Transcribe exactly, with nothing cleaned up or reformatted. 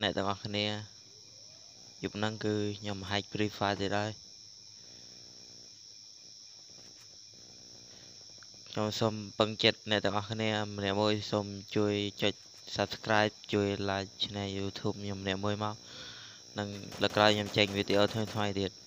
អ្នកទាំងអស់គ្នាយប់ហ្នឹងគឺខ្ញុំហាច់ Free Fire ទៀតហើយខ្ញុំសូមពឹងចិត្តអ្នកទាំងអស់គ្នាម្នាក់មួយសូមជួយចុច Subscribe ជួយ Like Channel YouTube ខ្ញុំម្នាក់មួយមកនឹងលើកក្រោយខ្ញុំចេញវីដេអូថ្មីៗទៀត